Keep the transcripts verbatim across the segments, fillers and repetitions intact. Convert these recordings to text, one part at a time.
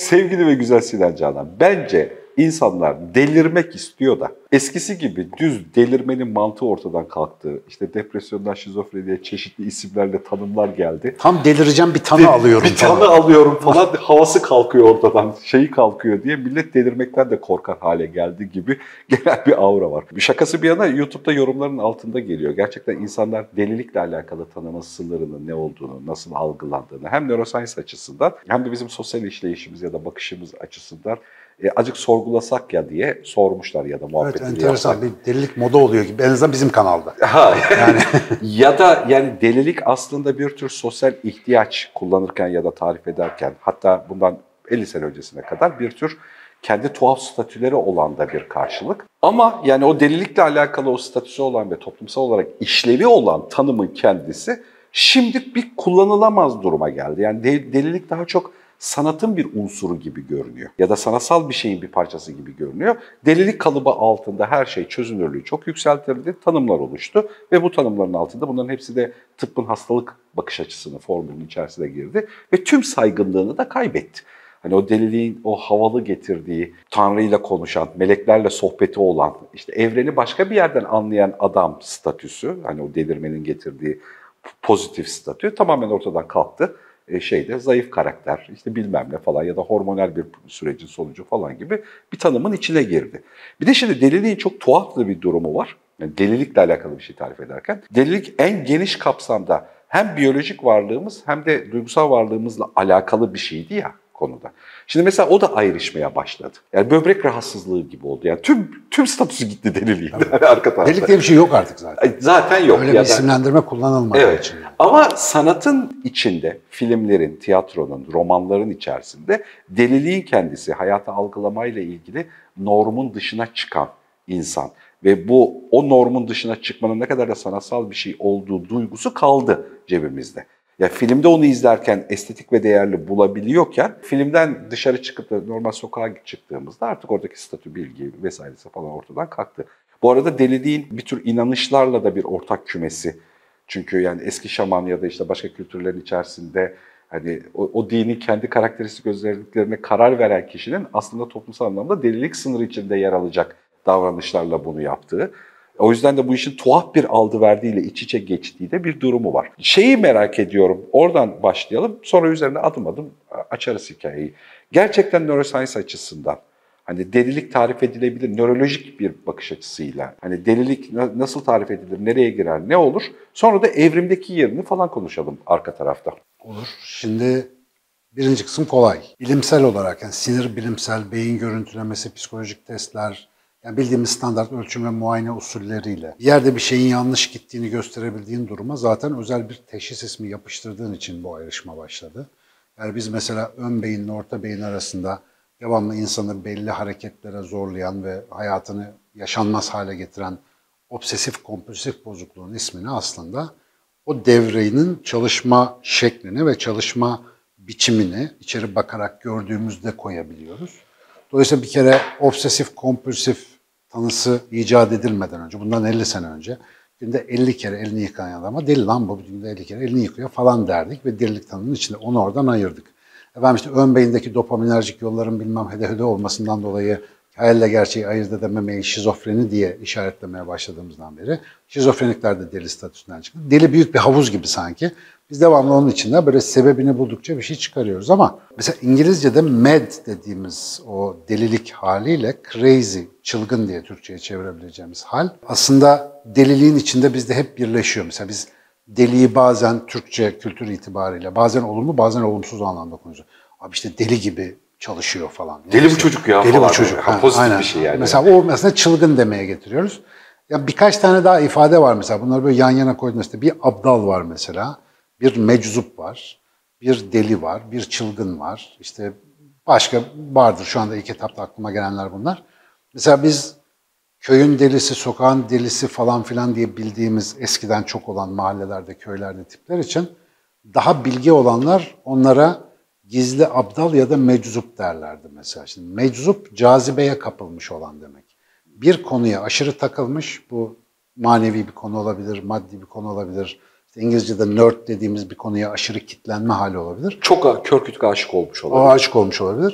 Sevgili ve güzel Sinan Canan, bence insanlar delirmek istiyor da eskisi gibi düz delirmenin mantığı ortadan kalktı. İşte depresyondan şizofreniye çeşitli isimlerle tanımlar geldi. Tam delireceğim bir tanı De, alıyorum. Bir tanı falan. alıyorum falan havası kalkıyor ortadan, şeyi kalkıyor diye millet delirmekten de korkar hale geldi gibi genel bir aura var. Şakası bir yana YouTube'da yorumların altında geliyor. Gerçekten insanlar delilikle alakalı tanıma sınırının ne olduğunu, nasıl algılandığını hem neuroscience açısından hem de bizim sosyal işleyişimiz ya da bakışımız açısından E, azıcık sorgulasak ya diye sormuşlar ya da muhabbetini Evet, enteresan yapsak. bir delilik moda oluyor gibi. En azından bizim kanalda. Ha, yani ya da yani delilik aslında bir tür sosyal ihtiyaç kullanırken ya da tarif ederken, hatta bundan elli sene öncesine kadar bir tür kendi tuhaf statüleri olan da bir karşılık. Ama yani o delilikle alakalı o statüsü olan ve toplumsal olarak işlevi olan tanımın kendisi şimdi bir kullanılamaz duruma geldi. Yani delilik daha çok sanatın bir unsuru gibi görünüyor ya da sanatsal bir şeyin bir parçası gibi görünüyor. Delilik kalıbı altında her şey çözünürlüğü çok yükseltildi, tanımlar oluştu ve bu tanımların altında bunların hepsi de tıbbın hastalık bakış açısını formülünün içerisine girdi ve tüm saygınlığını da kaybetti. Hani o deliliğin o havalı getirdiği, Tanrı'yla konuşan, meleklerle sohbeti olan, işte evreni başka bir yerden anlayan adam statüsü, hani o delirmenin getirdiği pozitif statü tamamen ortadan kalktı. E şeyde zayıf karakter, işte bilmem ne falan ya da hormonal bir sürecin sonucu falan gibi bir tanımın içine girdi. Bir de şimdi deliliğin çok tuhaf bir durumu var. Yani delilikle alakalı bir şey tarif ederken. Delilik en geniş kapsamda hem biyolojik varlığımız hem de duygusal varlığımızla alakalı bir şeydi ya konuda. Şimdi mesela o da ayrışmaya başladı. Yani böbrek rahatsızlığı gibi oldu. Yani tüm tüm statüsü gitti deliliğin. Arka tarafta. Delik diye bir şey yok artık zaten. Zaten yok. Öyle ya bir da, isimlendirme kullanılmadığı evet. için. Ama sanatın içinde, filmlerin, tiyatronun, romanların içerisinde deliliğin kendisi, hayatı algılamayla ilgili normun dışına çıkan insan. Ve bu o normun dışına çıkmanın ne kadar da sanatsal bir şey olduğu duygusu kaldı cebimizde. Ya filmde onu izlerken estetik ve değerli bulabiliyorken filmden dışarı çıkıp da normal sokağa çıktığımızda artık oradaki statü, bilgi vesairesi falan ortadan kalktı. Bu arada deliliğin bir tür inanışlarla da bir ortak kümesi. Çünkü yani eski şaman ya da işte başka kültürlerin içerisinde hani o, o dinin kendi karakteristik özelliklerine karar veren kişinin aslında toplumsal anlamda delilik sınırı içinde yer alacak davranışlarla bunu yaptığı. O yüzden de bu işin tuhaf bir aldıverdiğiyle iç içe geçtiği de bir durumu var. Şeyi merak ediyorum, oradan başlayalım, sonra üzerine adım adım açarız hikayeyi. Gerçekten neuroscience açısından hani delilik tarif edilebilir, nörolojik bir bakış açısıyla. Hani delilik nasıl tarif edilir, nereye girer, ne olur? Sonra da evrimdeki yerini falan konuşalım arka tarafta. Olur. Şimdi birinci kısım kolay. Bilimsel olarak yani sinir bilimsel, beyin görüntülemesi, psikolojik testler, yani bildiğimiz standart ölçüm ve muayene usulleriyle bir yerde bir şeyin yanlış gittiğini gösterebildiğin duruma zaten özel bir teşhis ismi yapıştırdığın için bu ayrışma başladı. Yani biz mesela ön beyinle orta beyin arasında devamlı insanı belli hareketlere zorlayan ve hayatını yaşanmaz hale getiren obsesif kompulsif bozukluğun ismini aslında o devrenin çalışma şeklini ve çalışma biçimini içeri bakarak gördüğümüzde koyabiliyoruz. Dolayısıyla bir kere obsesif kompulsif tanısı icat edilmeden önce, bundan elli sene önce günde elli kere elini yıkayan adama deli lan bu günde elli kere elini yıkıyor falan derdik ve delilik tanımının içinde onu oradan ayırdık. Efendim işte ön beyindeki dopaminerjik yolların bilmem hede hede olmasından dolayı hayalle gerçeği ayırt edememeyi şizofreni diye işaretlemeye başladığımızdan beri şizofrenikler de deli statüsünden çıktı. Deli büyük bir havuz gibi sanki. Biz devamlı onun içinde böyle sebebini buldukça bir şey çıkarıyoruz ama mesela İngilizce'de mad dediğimiz o delilik haliyle crazy, çılgın diye Türkçe'ye çevirebileceğimiz hal aslında deliliğin içinde bizde hep birleşiyor. Mesela biz deliği bazen Türkçe kültür itibariyle bazen olumlu bazen olumsuz anlamda konuşuyoruz. Abi işte deli gibi çalışıyor falan. Deli yani bu çocuk ya deli falan. Bu çocuk. Ha, pozitif aynen. Bir şey yani. Mesela o mesela çılgın demeye getiriyoruz. Ya birkaç tane daha ifade var mesela. Bunları böyle yan yana koyduğumuzda bir abdal var mesela. Bir meczup var. Bir deli var. Bir çılgın var. İşte başka vardır şu anda ilk etapta aklıma gelenler bunlar. Mesela biz köyün delisi, sokağın delisi falan filan diye bildiğimiz eskiden çok olan mahallelerde, köylerde tipler için daha bilgi olanlar onlara gizli abdal ya da meczup derlerdi mesela. Şimdi meczup cazibeye kapılmış olan demek. Bir konuya aşırı takılmış, bu manevi bir konu olabilir, maddi bir konu olabilir. İşte İngilizce'de nerd dediğimiz bir konuya aşırı kitlenme hali olabilir. Çok kör kütük aşık olmuş olabilir. O aşık olmuş olabilir.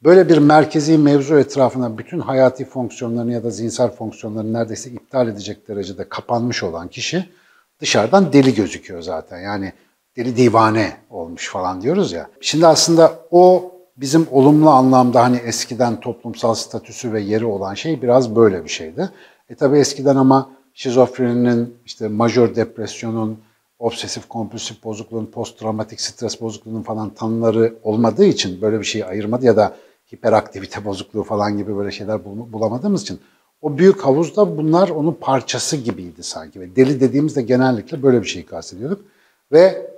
Böyle bir merkezi mevzu etrafına bütün hayati fonksiyonlarını ya da zihinsel fonksiyonlarını neredeyse iptal edecek derecede kapanmış olan kişi dışarıdan deli gözüküyor zaten. Yani deli divane olmuş falan diyoruz ya. Şimdi aslında o bizim olumlu anlamda hani eskiden toplumsal statüsü ve yeri olan şey biraz böyle bir şeydi. E tabi eskiden ama şizofreninin, işte majör depresyonun, obsesif kompulsif bozukluğun, posttraumatik stres bozukluğunun falan tanıları olmadığı için böyle bir şeyi ayırmadı ya da hiperaktivite bozukluğu falan gibi böyle şeyler bulamadığımız için o büyük havuzda bunlar onun parçası gibiydi sanki. Ve deli dediğimizde genellikle böyle bir şeyi kastediyorduk. Ve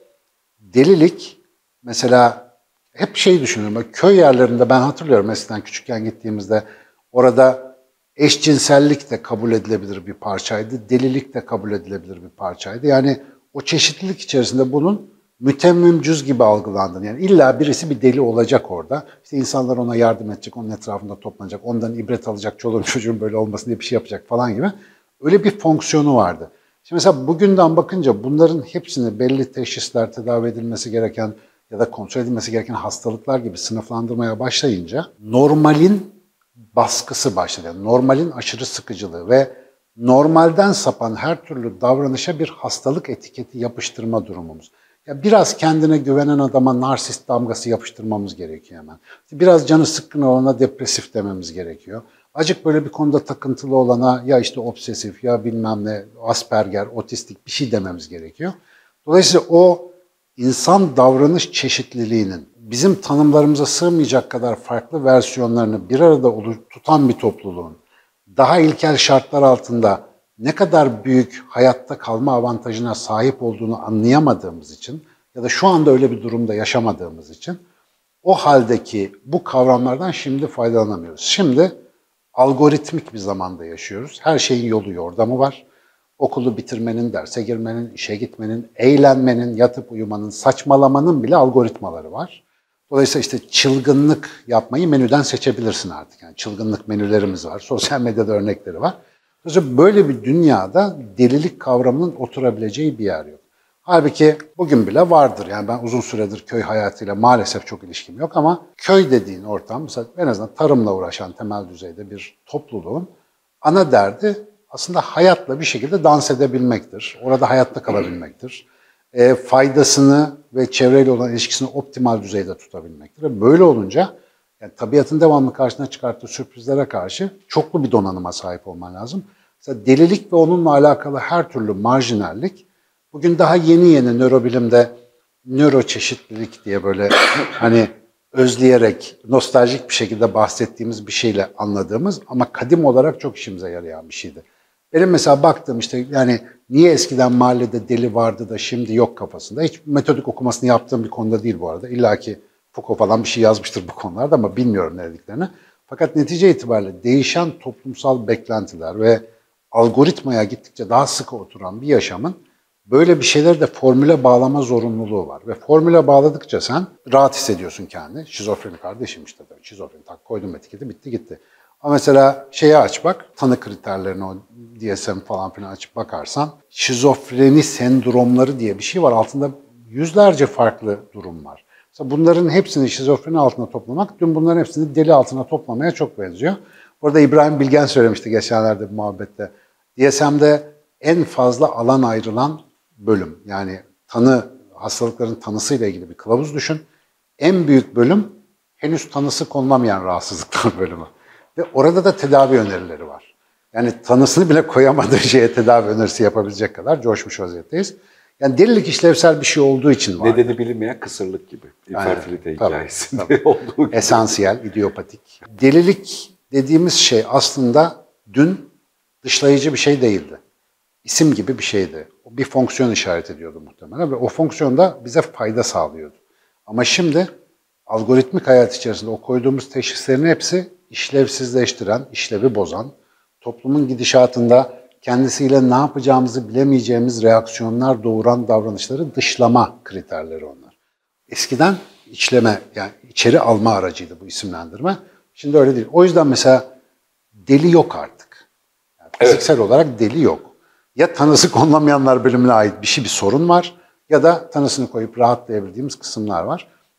delilik mesela hep şey düşünüyorum. Böyle köy yerlerinde ben hatırlıyorum eskiden küçükken gittiğimizde orada eşcinsellik de kabul edilebilir bir parçaydı. Delilik de kabul edilebilir bir parçaydı. Yani o çeşitlilik içerisinde bunun mütemmim cüz gibi algılandığını. Yani illa birisi bir deli olacak orada. İşte insanlar ona yardım edecek, onun etrafında toplanacak, ondan ibret alacak, çoluğun çocuğun böyle olmasın diye bir şey yapacak falan gibi. Öyle bir fonksiyonu vardı. Şimdi mesela bugünden bakınca bunların hepsini belli teşhisler, tedavi edilmesi gereken ya da kontrol edilmesi gereken hastalıklar gibi sınıflandırmaya başlayınca normalin baskısı başladı. Yani normalin aşırı sıkıcılığı ve normalden sapan her türlü davranışa bir hastalık etiketi yapıştırma durumumuz. Ya biraz kendine güvenen adama narsist damgası yapıştırmamız gerekiyor hemen. Biraz canı sıkkın olana depresif dememiz gerekiyor. Acık böyle bir konuda takıntılı olana ya işte obsesif ya bilmem ne Asperger, otistik bir şey dememiz gerekiyor. Dolayısıyla o insan davranış çeşitliliğinin bizim tanımlarımıza sığmayacak kadar farklı versiyonlarını bir arada tutan bir topluluğun daha ilkel şartlar altında ne kadar büyük hayatta kalma avantajına sahip olduğunu anlayamadığımız için ya da şu anda öyle bir durumda yaşamadığımız için o haldeki bu kavramlardan şimdi faydalanamıyoruz. Şimdi algoritmik bir zamanda yaşıyoruz. Her şeyin yolu yordamı var. Okulu bitirmenin, derse girmenin, işe gitmenin, eğlenmenin, yatıp uyumanın, saçmalamanın bile algoritmaları var. Dolayısıyla işte çılgınlık yapmayı menüden seçebilirsin artık. Yani çılgınlık menülerimiz var, sosyal medyada örnekleri var. Dolayısıyla böyle bir dünyada delilik kavramının oturabileceği bir yer yok. Halbuki bugün bile vardır. Yani ben uzun süredir köy hayatıyla maalesef çok ilişkim yok ama köy dediğin ortam, mesela en azından tarımla uğraşan temel düzeyde bir topluluğun ana derdi aslında hayatla bir şekilde dans edebilmektir. Orada hayatta kalabilmektir. E, faydasını ve çevreyle olan ilişkisini optimal düzeyde tutabilmektir. Ve böyle olunca yani tabiatın devamlı karşına çıkarttığı sürprizlere karşı çoklu bir donanıma sahip olman lazım. Mesela delilik ve onunla alakalı her türlü marjinallik bugün daha yeni yeni nörobilimde nöroçeşitlilik diye böyle hani özleyerek, nostaljik bir şekilde bahsettiğimiz bir şeyle anladığımız ama kadim olarak çok işimize yarayan bir şeydi. Benim mesela baktığım işte yani niye eskiden mahallede deli vardı da şimdi yok kafasında. Hiç metodik okumasını yaptığım bir konuda değil bu arada. İlla ki Foucault falan bir şey yazmıştır bu konularda ama bilmiyorum ne dediklerini. Fakat netice itibariyle değişen toplumsal beklentiler ve algoritmaya gittikçe daha sıkı oturan bir yaşamın böyle bir şeyleri de formüle bağlama zorunluluğu var. Ve formüle bağladıkça sen rahat hissediyorsun kendini. Şizofreni kardeşim işte. Şizofreni tak koydum etiketi bitti gitti. Ama mesela şeyi aç bak, tanı kriterlerini o D S M falan filan açıp bakarsan şizofreni sendromları diye bir şey var. Altında yüzlerce farklı durum var. Mesela bunların hepsini şizofreni altına toplamak, dün bunların hepsini deli altına toplamaya çok benziyor. Orada İbrahim Bilgen söylemişti geçenlerde bir muhabbette. D S M'de en fazla alan ayrılan bölüm. Yani tanı, hastalıkların tanısıyla ilgili bir kılavuz düşün. En büyük bölüm henüz tanısı konulamayan rahatsızlıklar bölümü. Ve orada da tedavi önerileri var. Yani tanısını bile koyamadığı şeye tedavi önerisi yapabilecek kadar coşmuş vaziyetteyiz. Yani delilik işlevsel bir şey olduğu için var. Nedeni bilinmeyen kısırlık gibi. İnfertilite hikayesinde olduğu gibi. Esansiyel, idiopatik. Delilik dediğimiz şey aslında dün dışlayıcı bir şey değildi. İsim gibi bir şeydi. O bir fonksiyon işaret ediyordu muhtemelen ve o fonksiyon da bize fayda sağlıyordu. Ama şimdi algoritmik hayat içerisinde o koyduğumuz teşhislerin hepsi işlevsizleştiren, işlevi bozan, toplumun gidişatında kendisiyle ne yapacağımızı bilemeyeceğimiz reaksiyonlar doğuran davranışları dışlama kriterleri onlar. Eskiden içleme, yani içeri alma aracıydı bu isimlendirme. Şimdi öyle değil. O yüzden mesela deli yok artık. Yani fiziksel evet. olarak deli yok. Ya tanısı konulamayanlar bölümüne ait bir şey, bir sorun var ya da tanısını koyup rahatlayabildiğimiz kısımlar var.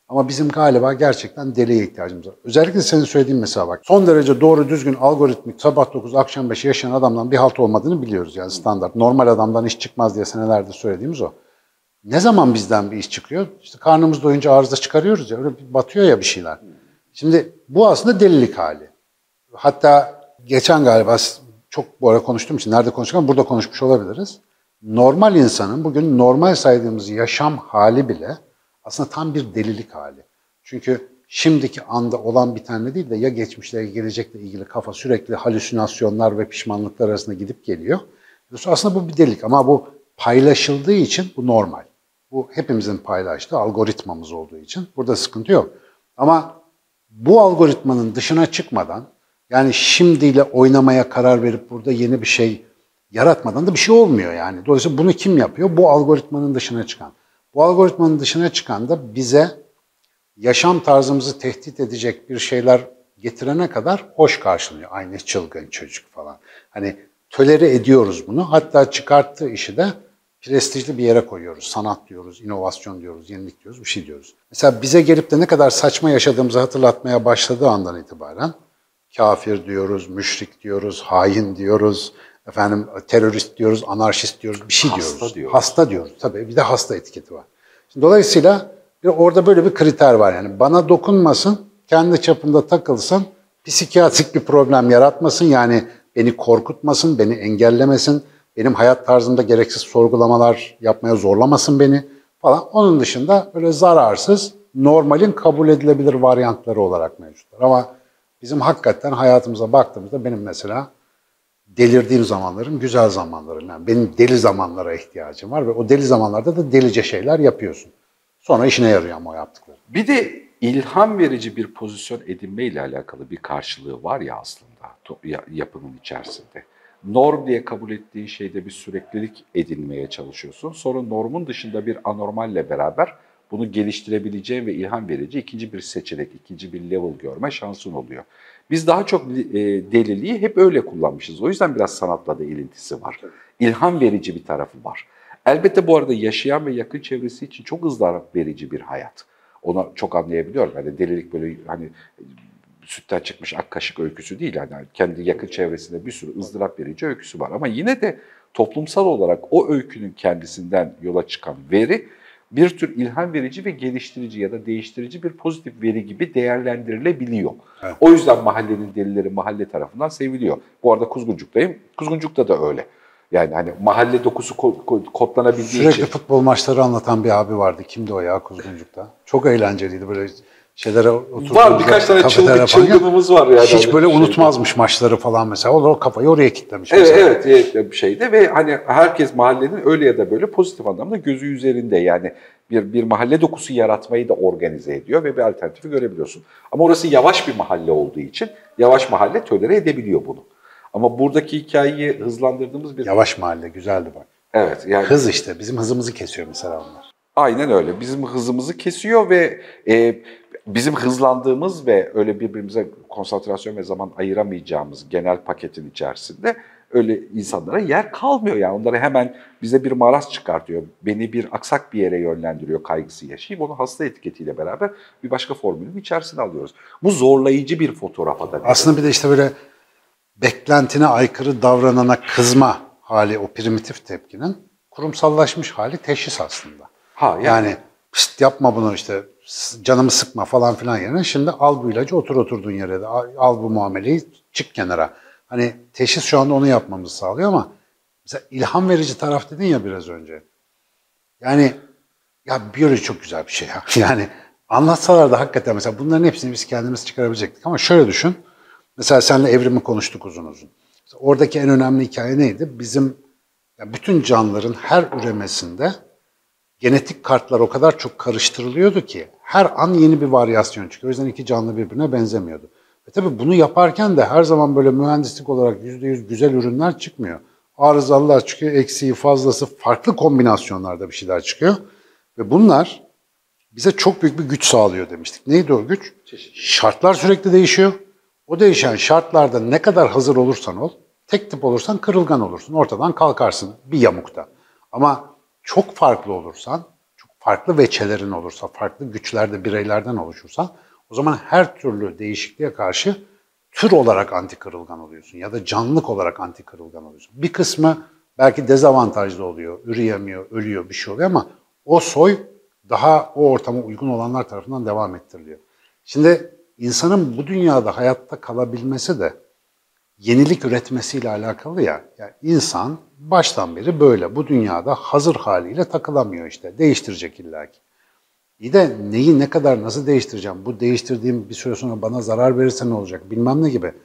Ama bizim galiba gerçekten deliye ihtiyacımız var. Özellikle senin söylediğin mesela bak. Son derece doğru düzgün algoritmik sabah dokuz akşam beş yaşayan adamdan bir halt olmadığını biliyoruz yani standart. Normal adamdan iş çıkmaz diye senelerdir söylediğimiz o. Ne zaman bizden bir iş çıkıyor? İşte karnımız doyunca arıza çıkarıyoruz ya, öyle batıyor ya bir şeyler. Şimdi bu aslında delilik hali. Hatta geçen galiba çok bu ara konuştuğum için nerede konuştuk ama burada konuşmuş olabiliriz. Normal insanın bugün normal saydığımız yaşam hali bile aslında tam bir delilik hali. Çünkü şimdiki anda olan bir tane değil de ya geçmişle ya gelecekle ilgili kafa sürekli halüsinasyonlar ve pişmanlıklar arasında gidip geliyor. Aslında bu bir delilik ama bu paylaşıldığı için bu normal. Bu hepimizin paylaştığı algoritmamız olduğu için burada sıkıntı yok. Ama bu algoritmanın dışına çıkmadan, yani şimdiyle oynamaya karar verip burada yeni bir şey yaratmadan da bir şey olmuyor yani. Dolayısıyla bunu kim yapıyor? Bu algoritmanın dışına çıkan. Bu algoritmanın dışına çıkan da bize yaşam tarzımızı tehdit edecek bir şeyler getirene kadar hoş karşılıyor. Aynı çılgın çocuk falan. Hani tolere ediyoruz bunu. Hatta çıkarttığı işi de prestijli bir yere koyuyoruz. Sanat diyoruz, inovasyon diyoruz, yenilik diyoruz, bir şey diyoruz. Mesela bize gelip de ne kadar saçma yaşadığımızı hatırlatmaya başladığı andan itibaren kafir diyoruz, müşrik diyoruz, hain diyoruz, efendim terörist diyoruz, anarşist diyoruz, bir şey hasta diyoruz. diyoruz. Hasta diyoruz. Tabii bir de hasta etiketi var. Şimdi dolayısıyla bir, orada böyle bir kriter var yani. Bana dokunmasın, kendi çapında takılsın, psikiyatrik bir problem yaratmasın yani beni korkutmasın, beni engellemesin, benim hayat tarzımda gereksiz sorgulamalar yapmaya zorlamasın beni falan. Onun dışında böyle zararsız, normalin kabul edilebilir varyantları olarak mevcutlar. Ama bizim hakikaten hayatımıza baktığımızda benim mesela delirdiğim zamanlarım güzel zamanlarım. Yani benim deli zamanlara ihtiyacım var ve o deli zamanlarda da delice şeyler yapıyorsun. Sonra işine yarıyor ama o yaptıkları. Bir de ilham verici bir pozisyon edinme ile alakalı bir karşılığı var ya aslında yapının içerisinde. Norm diye kabul ettiğin şeyde bir süreklilik edinmeye çalışıyorsun. Sonra normun dışında bir anormalle beraber bunu geliştirebileceğin ve ilham verici ikinci bir seçenek, ikinci bir level görme şansın oluyor. Biz daha çok deliliği hep öyle kullanmışız. O yüzden biraz sanatla da ilintisi var. İlham verici bir tarafı var. Elbette bu arada yaşayan ve yakın çevresi için çok ızdırap verici bir hayat. Onu çok anlayabiliyorum. Yani delilik böyle hani sütten çıkmış ak kaşık öyküsü değil. Yani kendi yakın çevresinde bir sürü ızdırap verici öyküsü var. Ama yine de toplumsal olarak o öykünün kendisinden yola çıkan veri bir tür ilham verici ve geliştirici ya da değiştirici bir pozitif veri gibi değerlendirilebiliyor. Evet. O yüzden mahallenin delileri mahalle tarafından seviliyor. Bu arada Kuzguncuk'tayım. Kuzguncuk'ta da öyle. Yani hani mahalle dokusu kodlanabildiği Sürekli için. Sürekli futbol maçları anlatan bir abi vardı. Kimdi o ya Kuzguncuk'ta? Çok eğlenceliydi böyle şeylere oturduğumuzda. Var birkaç tane çılgın çılgınımız var yani. Hiç böyle şeyde. Unutmazmış maçları falan mesela. O kafayı oraya kilitlemiş. Evet, evet evet bir şeyde ve hani herkes mahallenin öyle ya da böyle pozitif anlamda gözü üzerinde yani bir bir mahalle dokusu yaratmayı da organize ediyor ve bir alternatifi görebiliyorsun. Ama orası yavaş bir mahalle olduğu için yavaş mahalle tolere edebiliyor bunu. Ama buradaki hikayeyi hızlandırdığımız bir... Yavaş mahalle, güzeldi bak. Evet. Yani... Hız işte, bizim hızımızı kesiyor mesela onlar. Aynen öyle. Bizim hızımızı kesiyor ve e, bizim hızlandığımız ve öyle birbirimize konsantrasyon ve zaman ayıramayacağımız genel paketin içerisinde öyle insanlara yer kalmıyor. Yani onlara hemen bize bir maraz çıkartıyor. Beni bir aksak bir yere yönlendiriyor kaygısı yaşayıp onu hasta etiketiyle beraber bir başka formülün içerisine alıyoruz. Bu zorlayıcı bir fotoğrafa da. Aslında bir de işte böyle beklentine aykırı davranana kızma hali, o primitif tepkinin kurumsallaşmış hali teşhis aslında. Ha, yani yani pişt yapma bunu işte canımı sıkma falan filan yerine şimdi al bu ilacı otur oturduğun yere de al, al bu muameleyi çık kenara. Hani teşhis şu anda onu yapmamızı sağlıyor ama mesela ilham verici taraf dedin ya biraz önce. Yani ya biyoloji çok güzel bir şey ya. Yani anlatsalar da hakikaten mesela bunların hepsini biz kendimiz çıkarabilecektik ama şöyle düşün. Mesela seninle evrimi konuştuk uzun uzun. Mesela oradaki en önemli hikaye neydi? Bizim yani bütün canlıların her üremesinde genetik kartlar o kadar çok karıştırılıyordu ki her an yeni bir varyasyon çıkıyor. O yüzden iki canlı birbirine benzemiyordu. Ve tabii bunu yaparken de her zaman böyle mühendislik olarak yüzde yüz güzel ürünler çıkmıyor. Arızalılar çıkıyor, eksiği fazlası farklı kombinasyonlarda bir şeyler çıkıyor. Ve bunlar bize çok büyük bir güç sağlıyor demiştik. Neydi o güç? Şartlar sürekli değişiyor. O değişen şartlarda ne kadar hazır olursan ol, tek tip olursan kırılgan olursun. Ortadan kalkarsın bir yamukta. Ama çok farklı olursan, çok farklı veçelerin olursa, farklı güçlerde bireylerden oluşursa o zaman her türlü değişikliğe karşı tür olarak anti kırılgan oluyorsun ya da canlılık olarak anti kırılgan oluyorsun. Bir kısmı belki dezavantajlı oluyor, üreyemiyor, ölüyor, bir şey oluyor ama o soy daha o ortama uygun olanlar tarafından devam ettiriliyor. Şimdi insanın bu dünyada hayatta kalabilmesi de yenilik üretmesiyle alakalı ya. Yani insan baştan beri böyle bu dünyada hazır haliyle takılamıyor işte. Değiştirecek illaki. İyi de neyi ne kadar nasıl değiştireceğim? Bu değiştirdiğim bir süre sonra bana zarar verirse ne olacak? Bilmem ne gibi.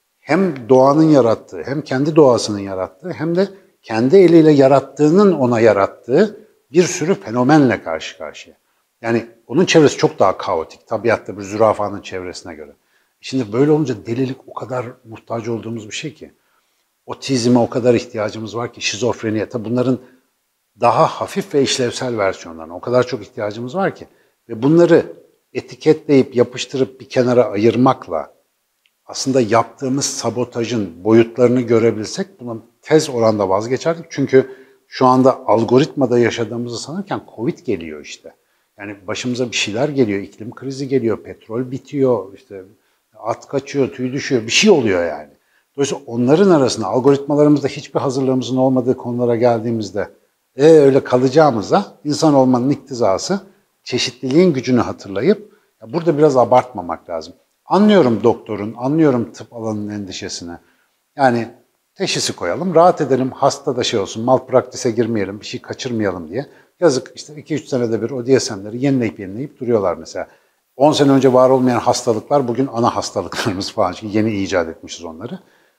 Hem doğanın yarattığı, hem kendi doğasının yarattığı, hem de kendi eliyle yarattığının ona yarattığı bir sürü fenomenle karşı karşıya. Yani onun çevresi çok daha kaotik. Tabiatta bir zürafanın çevresine göre. Şimdi böyle olunca delilik o kadar muhtaç olduğumuz bir şey ki. Otizme o kadar ihtiyacımız var ki, şizofreniye. Tabi bunların daha hafif ve işlevsel versiyonlarına o kadar çok ihtiyacımız var ki. Ve bunları etiketleyip, yapıştırıp bir kenara ayırmakla aslında yaptığımız sabotajın boyutlarını görebilsek bunun tez oranda vazgeçerdik. Çünkü şu anda algoritmada yaşadığımızı sanırken Covid geliyor işte. Yani başımıza bir şeyler geliyor, iklim krizi geliyor, petrol bitiyor, işte at kaçıyor, tüy düşüyor, bir şey oluyor yani. Dolayısıyla onların arasında algoritmalarımızda hiçbir hazırlığımızın olmadığı konulara geldiğimizde e, öyle kalacağımıza insan olmanın iktizası çeşitliliğin gücünü hatırlayıp ya burada biraz abartmamak lazım. Anlıyorum doktorun, anlıyorum tıp alanının endişesini. Yani teşhisi koyalım, rahat edelim, hasta da şey olsun, malpraktise girmeyelim, bir şey kaçırmayalım diye. Yazık işte iki üç senede bir o D S M'leri yenileyip yenileyip duruyorlar mesela. on sene önce var olmayan hastalıklar bugün ana hastalıklarımız falan. Çünkü yeni icat etmişiz onları.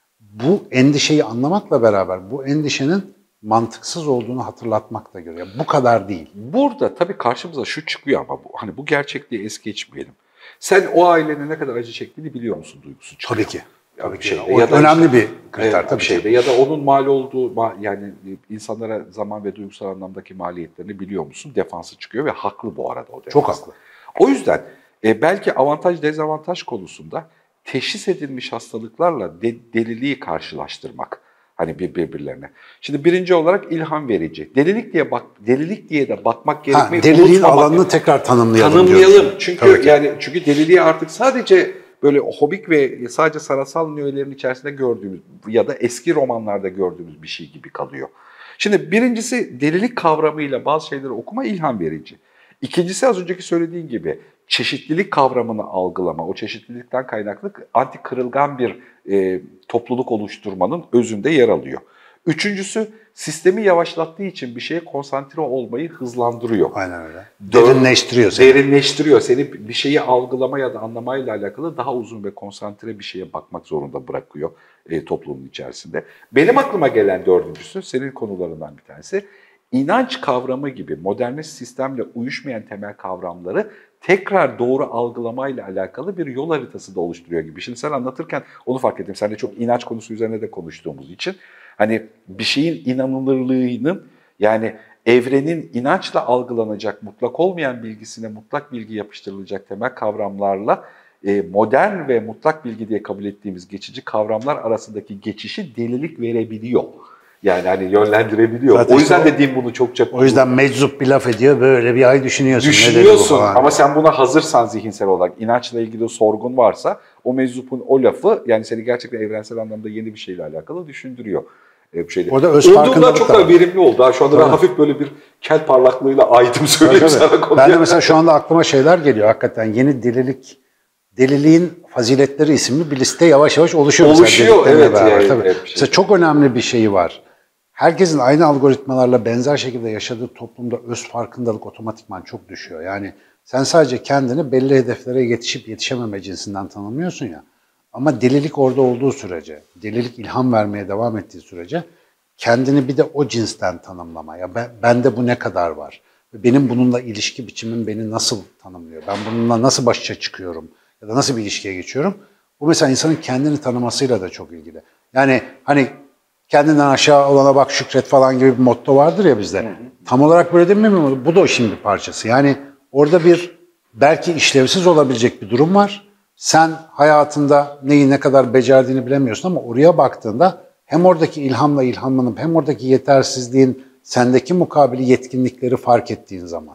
Bu endişeyi anlamakla beraber bu endişenin mantıksız olduğunu hatırlatmak da gerekiyor. Bu kadar değil. Burada tabii karşımıza şu çıkıyor ama bu, hani bu gerçekliği es geçmeyelim. Sen o ailenin ne kadar acı çektiğini biliyor musun duygusu çıkıyor. Tabii ki. Ya Tabii bir ki. şeyde O ya da önemli işte, bir kriter evet, tabii bir şeyde ki. ya da onun mal olduğu yani insanlara zaman ve duygusal anlamdaki maliyetlerini biliyor musun? Defansı çıkıyor ve haklı bu arada o defans. Çok haklı. O yüzden e, belki avantaj dezavantaj konusunda teşhis edilmiş hastalıklarla de, deliliği karşılaştırmak. Hani bir birbirlerine. Şimdi birinci olarak ilham verici. Delilik diye bak, delilik diye de bakmak gerekmeyi Deliliğin unutmamak. alanını tekrar tanımlayalım. Tanımlayalım. Diyorsun. Çünkü yani çünkü deliliği artık sadece böyle hobik ve sadece sanatsal nüvelerin içerisinde gördüğümüz ya da eski romanlarda gördüğümüz bir şey gibi kalıyor. Şimdi birincisi delilik kavramıyla bazı şeyleri okuma ilham verici. İkincisi az önceki söylediğin gibi çeşitlilik kavramını algılama, o çeşitlilikten kaynaklı anti kırılgan bir e, topluluk oluşturmanın özünde yer alıyor. Üçüncüsü sistemi yavaşlattığı için bir şeye konsantre olmayı hızlandırıyor. Aynen öyle. Derinleştiriyor seni. Derinleştiriyor. Seni bir şeyi algılama ya da anlamayla alakalı daha uzun ve konsantre bir şeye bakmak zorunda bırakıyor e, toplumun içerisinde. Benim aklıma gelen dördüncüsü, senin konularından bir tanesi, inanç kavramı gibi modernist sistemle uyuşmayan temel kavramları tekrar doğru algılamayla alakalı bir yol haritası da oluşturuyor gibi. Şimdi sen anlatırken onu fark ettim. Sen de çok inanç konusu üzerine de konuştuğumuz için. Hani bir şeyin inanılırlığının, yani evrenin inançla algılanacak, mutlak olmayan bilgisine mutlak bilgi yapıştırılacak temel kavramlarla modern ve mutlak bilgi diye kabul ettiğimiz geçici kavramlar arasındaki geçişi delilik verebiliyor. Yani hani yönlendirebiliyor. Zaten o yüzden işte dediğim bunu çok çok... O yüzden meczup bir laf ediyor, böyle bir ay düşünüyorsun. Düşünüyorsun ama sen buna hazırsan zihinsel olarak, inançla ilgili sorgun varsa o meczupun o lafı yani seni gerçekten evrensel anlamda yeni bir şeyle alakalı düşündürüyor. Ee, bu şeyde. Orada öz farkındalık çok da da verimli oldu. Ha, şu anda ben hafif böyle bir kel parlaklığıyla aydım söyleyeyim sana konuyu. Ben de mesela şu anda aklıma şeyler geliyor hakikaten. Yeni delilik, deliliğin faziletleri isimli bir liste yavaş yavaş oluşuyor. Oluşuyor, evet. Yani, Tabii. evet mesela şey. çok önemli bir şeyi var. Herkesin aynı algoritmalarla benzer şekilde yaşadığı toplumda öz farkındalık otomatikman çok düşüyor. Yani sen sadece kendini belli hedeflere yetişip yetişememe cinsinden tanımlıyorsun ya. Ama delilik orada olduğu sürece, delilik ilham vermeye devam ettiği sürece kendini bir de o cinsten tanımlama. Ya ben, bende bu ne kadar var? Benim bununla ilişki biçimim beni nasıl tanımlıyor? Ben bununla nasıl başa çıkıyorum? Ya da nasıl bir ilişkiye geçiyorum? Bu mesela insanın kendini tanımasıyla da çok ilgili. Yani hani kendinden aşağı olana bak şükret falan gibi bir motto vardır ya bizde. Hı hı. Tam olarak böyle değil mi? Bu da o işin bir parçası. Yani orada bir belki işlevsiz olabilecek bir durum var. Sen hayatında neyi ne kadar becerdiğini bilemiyorsun ama oraya baktığında hem oradaki ilhamla ilhamlanıp hem oradaki yetersizliğin sendeki mukabili yetkinlikleri fark ettiğin zaman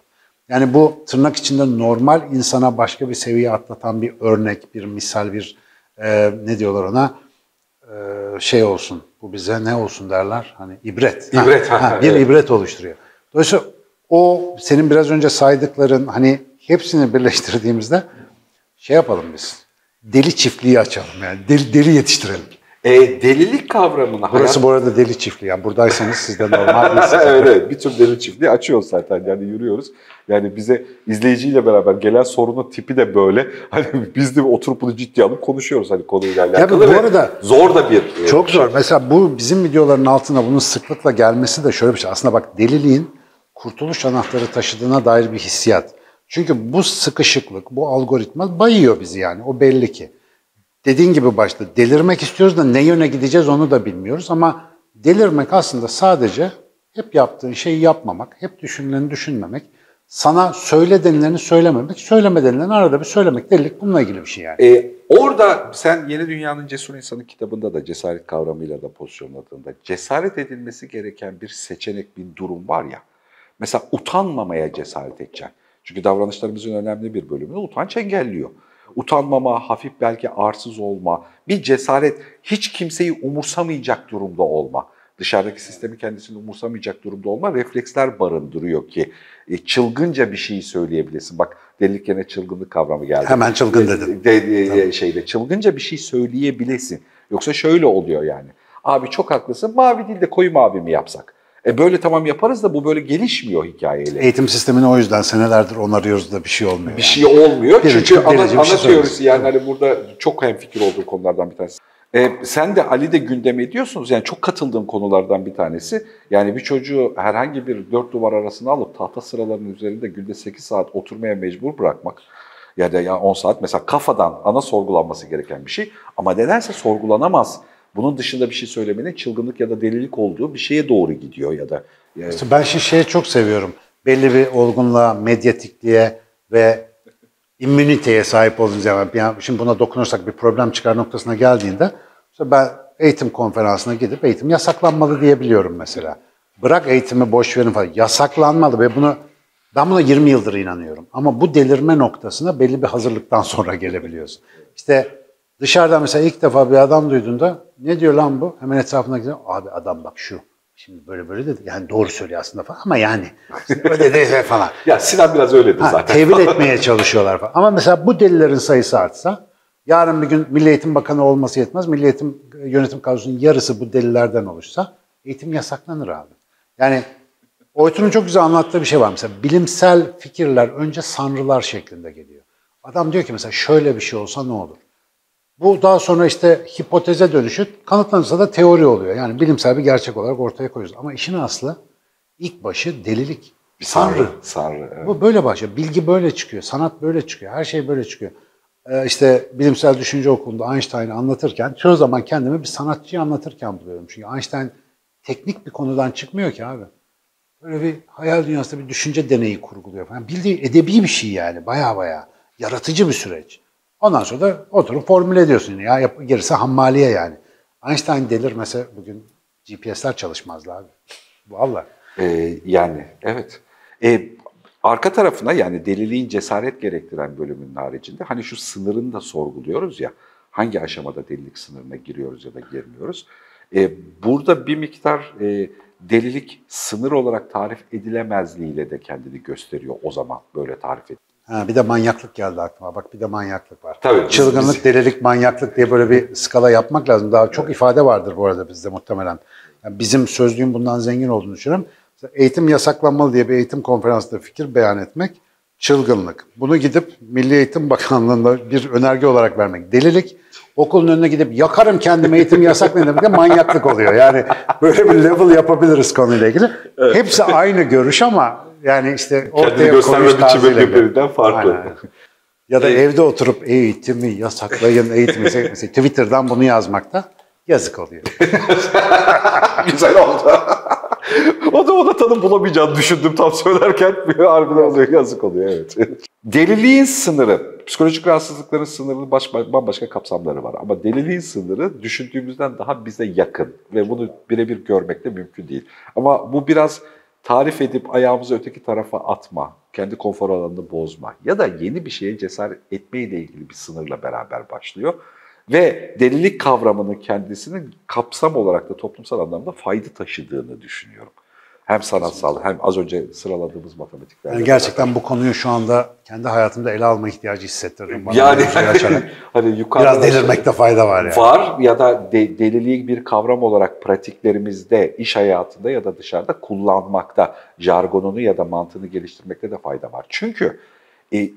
Yani bu tırnak içinde normal insana başka bir seviye atlatan bir örnek, bir misal, bir e, ne diyorlar ona e, şey olsun. Bu bize ne olsun derler? Hani ibret. İbret. Ha, ha, bir evet. ibret oluşturuyor. Dolayısıyla o senin biraz önce saydıkların hani hepsini birleştirdiğimizde şey yapalım biz. Deli çiftliği açalım yani. Deli, deli yetiştirelim. E, delilik kavramına... Burası hayat... bu arada deli çiftliği. Yani buradaysanız siz de normal değilsiniz. Evet, evet. Bir tür deli çiftliği açıyoruz zaten. Yani yürüyoruz. Yani bize izleyiciyle beraber gelen sorunun tipi de böyle. Hani biz de oturup bunu ciddiye alıp konuşuyoruz hani konuyla alakalı. Ya bu arada zor da bir... Çok zor. Mesela bu bizim videoların altına bunun sıklıkla gelmesi de şöyle bir şey. Aslında bak deliliğin kurtuluş anahtarı taşıdığına dair bir hissiyat. Çünkü bu sıkışıklık, bu algoritma bayıyor bizi yani. O belli ki. Dediğin gibi başta delirmek istiyoruz da ne yöne gideceğiz onu da bilmiyoruz. Ama delirmek aslında sadece hep yaptığın şeyi yapmamak, hep düşünüleni düşünmemek, sana söyle denileni söylememek, söyleme denileni arada bir söylemek. Delilik bununla ilgili bir şey yani. Ee, orada sen Yeni Dünyanın Cesur İnsanı kitabında da cesaret kavramıyla da pozisyonladığında cesaret edilmesi gereken bir seçenek, bir durum var ya. Mesela utanmamaya cesaret edeceksin. Çünkü davranışlarımızın önemli bir bölümünü utanç engelliyor. Utanmama, hafif belki arsız olma, bir cesaret, hiç kimseyi umursamayacak durumda olma. Dışarıdaki sistemi kendisini umursamayacak durumda olma refleksler barındırıyor ki e, çılgınca bir şeyi söyleyebilirsin. Bak delilik yerine çılgınlık kavramı geldi. Hemen çılgın dedim. De, de, de, şeyde, çılgınca bir şey söyleyebilirsin. Yoksa şöyle oluyor yani. Abi çok haklısın, mavi değil de koyu mavi mi yapsak? E böyle tamam yaparız da bu böyle gelişmiyor hikayeyle. Eğitim sistemini o yüzden senelerdir onarıyoruz da bir şey olmuyor. Bir yani. şey olmuyor. Bir Çünkü ana, ana şey teorisi yani hani burada çok hemfikir olduğu konulardan bir tanesi. E, sen de Ali de gündeme ediyorsunuz. Yani çok katıldığım konulardan bir tanesi. Yani bir çocuğu herhangi bir dört duvar arasına alıp tahta sıralarının üzerinde günde sekiz saat oturmaya mecbur bırakmak. Ya da ya on saat mesela kafadan ana sorgulanması gereken bir şey. Ama nedense sorgulanamaz. Bunun dışında bir şey söylemenin çılgınlık ya da delilik olduğu bir şeye doğru gidiyor ya da. Yani... İşte ben şimdi şeyi çok seviyorum. Belli bir olgunluğa, medyatikliğe ve immüniteye sahip olduğunuz zaman, yani şimdi buna dokunursak bir problem çıkar noktasına geldiğinde işte ben eğitim konferansına gidip eğitim yasaklanmalı diyebiliyorum mesela. Bırak eğitimi boş verin falan. Yasaklanmalı ve bunu ben buna yirmi yıldır inanıyorum. Ama bu delirme noktasına belli bir hazırlıktan sonra gelebiliyorsun. İşte dışarıda mesela ilk defa bir adam duyduğunda ne diyor lan bu? Hemen etrafına gidiyor. Abi adam bak şu. Şimdi böyle böyle dedi. Yani doğru söylüyor aslında falan ama yani öyle değil falan. Ya Sinan biraz öyledir ha, zaten. Tevil etmeye çalışıyorlar falan. Ama mesela bu delilerin sayısı artsa yarın bir gün Milli Eğitim Bakanı olması yetmez. Milli Eğitim Yönetim Kadrosu'nun yarısı bu delilerden oluşsa eğitim yasaklanır abi. Yani Oytun'un çok güzel anlattığı bir şey var. Mesela bilimsel fikirler önce sanrılar şeklinde geliyor. Adam diyor ki mesela şöyle bir şey olsa ne olur? Bu daha sonra işte hipoteze dönüşüp kanıtlanırsa da teori oluyor. Yani bilimsel bir gerçek olarak ortaya koyuyoruz. Ama işin aslı ilk başı delilik. Bir sanrı. Sanrı, evet. Bu böyle başlıyor. Bilgi böyle çıkıyor. Sanat böyle çıkıyor. Her şey böyle çıkıyor. Ee, işte bilimsel düşünce okulunda Einstein'ı anlatırken çoğu zaman kendimi bir sanatçıyı anlatırken buluyorum. Çünkü Einstein teknik bir konudan çıkmıyor ki abi. Böyle bir hayal dünyasında bir düşünce deneyi kurguluyor falan. Bildiğin edebi bir şey yani. Baya baya. Yaratıcı bir süreç. Ondan sonra da oturup formüle ediyorsun. Ya yap, gerisi hammaliye yani. Einstein delirmese bugün G P S'ler çalışmazdı abi. Vallahi. Ee, yani evet. Ee, arka tarafına yani deliliğin cesaret gerektiren bölümünün haricinde hani şu sınırını da sorguluyoruz ya. Hangi aşamada delilik sınırına giriyoruz ya da girmiyoruz. Ee, burada bir miktar e, delilik sınır olarak tarif edilemezliğiyle de kendini gösteriyor o zaman böyle tarif ediyor. Ha, bir de manyaklık geldi aklıma. Bak bir de manyaklık var. Tabii, Çılgınlık, biz... delilik, manyaklık diye böyle bir skala yapmak lazım. Daha çok evet. ifade vardır bu arada bizde muhtemelen. Yani bizim sözlüğün bundan zengin olduğunu düşünüyorum. Eğitim yasaklanmalı diye bir eğitim konferansında fikir beyan etmek çılgınlık. Bunu gidip Milli Eğitim Bakanlığı'nda bir önerge olarak vermek delilik. Okulun önüne gidip yakarım kendimi eğitim yasaklayın demek de manyaklık oluyor. Yani böyle bir level yapabiliriz konuyla ilgili. Evet. Hepsi aynı görüş ama yani işte ortaya konuş tarzıyla birbirinden farklı. Aynen. Ya da evde oturup eğitimi yasaklayın, eğitimi mesela Twitter'dan bunu yazmakta yazık oluyor. Güzel oldu. O da ona tanım bulamayacağını düşündüm tam söylerken. Harbiden oluyor, yazık oluyor evet. Deliliğin sınırı, psikolojik rahatsızlıkların sınırının baş, bambaşka kapsamları var. Ama deliliğin sınırı düşündüğümüzden daha bize yakın ve bunu birebir görmek de mümkün değil. Ama bu biraz tarif edip ayağımızı öteki tarafa atma, kendi konfor alanını bozma ya da yeni bir şeye cesaret etmeyle ilgili bir sınırla beraber başlıyor. Ve delilik kavramının kendisinin kapsam olarak da toplumsal anlamda fayda taşıdığını düşünüyorum. Hem sanatsal hem az önce sıraladığımız matematikler. Yani gerçekten bu konuyu şu anda kendi hayatımda ele alma ihtiyacı hissettirdim bana. Yani hani biraz delirmekte fayda var yani. Var ya da de, deliliği bir kavram olarak pratiklerimizde, iş hayatında ya da dışarıda kullanmakta, jargonunu ya da mantığını geliştirmekte de fayda var. Çünkü e,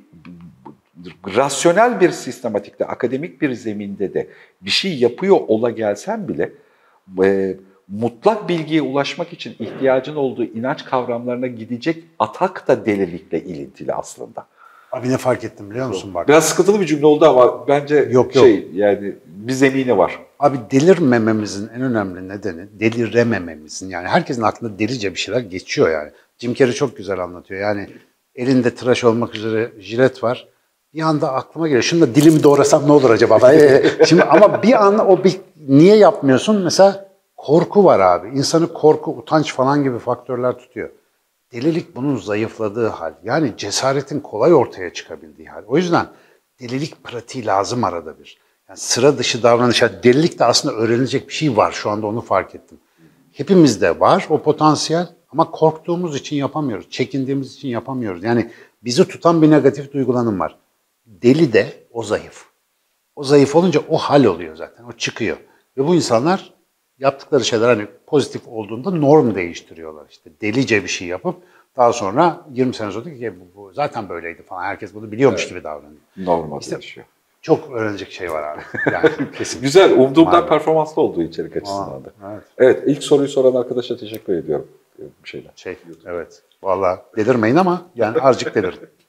rasyonel bir sistematikte, akademik bir zeminde de bir şey yapıyor ola gelsen bile e, mutlak bilgiye ulaşmak için ihtiyacın olduğu inanç kavramlarına gidecek atak da delilikle ilintili aslında. Abi ne fark ettim biliyor musun bak? Biraz sıkıntılı bir cümle oldu ama bence yok, şey yok. yani bir zemini var. Abi delirmememizin en önemli nedeni deliremememizin. Yani herkesin aklında delice bir şeyler geçiyor yani. Jim Carrey çok güzel anlatıyor. Yani elinde tıraş olmak üzere jilet var. Bir anda aklıma geliyor. Şunu da dilimi doğrasam ne olur acaba? Şimdi ama bir anda o bir niye yapmıyorsun? Mesela korku var abi. İnsanı korku, utanç falan gibi faktörler tutuyor. Delilik bunun zayıfladığı hal. Yani cesaretin kolay ortaya çıkabildiği hal. O yüzden delilik pratiği lazım arada bir. Yani sıra dışı davranışlar, delilik de aslında öğrenilecek bir şey var. Şu anda onu fark ettim. Hepimizde var o potansiyel ama korktuğumuz için yapamıyoruz. Çekindiğimiz için yapamıyoruz. Yani bizi tutan bir negatif duygulanım var. Deli de o zayıf. O zayıf olunca o hal oluyor zaten. O çıkıyor. Ve bu insanlar yaptıkları şeyler hani pozitif olduğunda norm değiştiriyorlar. İşte delice bir şey yapıp daha sonra yirmi sene sonra ki bu, bu zaten böyleydi falan. Herkes bunu biliyormuş evet. gibi davranıyor. Normal işte, yaşıyor. Çok öğrenecek şey var abi. Yani kesin. Güzel. Umduğumdan performanslı olduğu içerik açısından da. Evet. Evet. İlk soruyu soran arkadaşa teşekkür ediyorum. Bir şeyler. Şey, evet. Vallahi delirmeyin ama yani azıcık delirin.